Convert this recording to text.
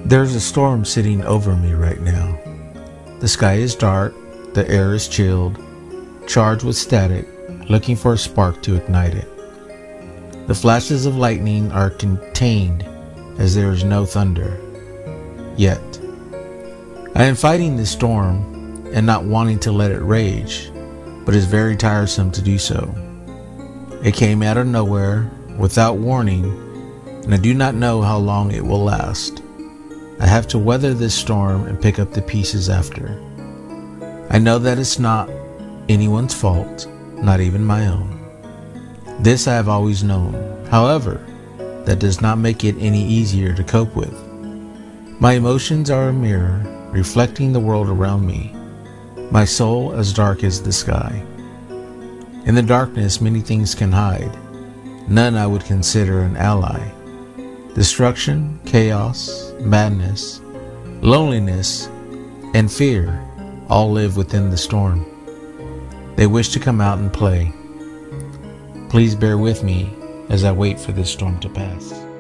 There's a storm sitting over me right now. The sky is dark, the air is chilled, charged with static, looking for a spark to ignite it. The flashes of lightning are contained as there is no thunder. Yet, I am fighting this storm and not wanting to let it rage, but it's very tiresome to do so. It came out of nowhere, without warning, and I do not know how long it will last. I have to weather this storm and pick up the pieces after. I know that it's not anyone's fault, not even my own. This I have always known. However, that does not make it any easier to cope with. My emotions are a mirror, reflecting the world around me. My soul as dark as the sky. In the darkness, many things can hide. None I would consider an ally. Destruction, chaos, madness, loneliness, and fear all live within the storm. They wish to come out and play. Please bear with me as I wait for this storm to pass.